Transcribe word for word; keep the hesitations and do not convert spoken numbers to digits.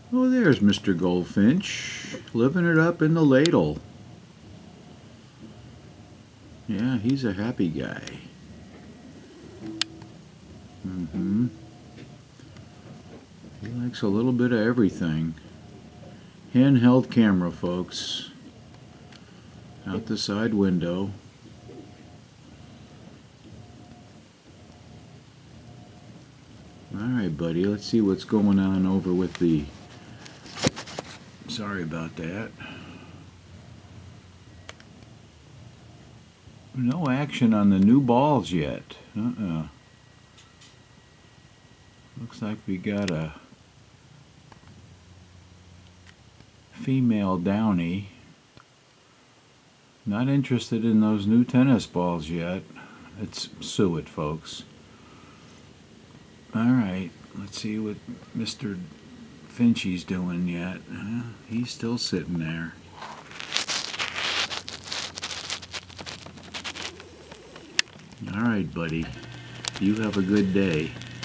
Oh, there's Mister Goldfinch, living it up in the ladle. Yeah, he's a happy guy. Mm-hmm. He likes a little bit of everything. Handheld camera, folks. Out the side window. Alright, buddy, let's see what's going on over with the... Sorry about that. No action on the new balls yet. Uh-uh. Looks like we got a female downy. Not interested in those new tennis balls yet. Let's sue it, folks. Alright, let's see what Mister Finchy's doing yet. Uh, he's still sitting there. Alright, buddy. You have a good day.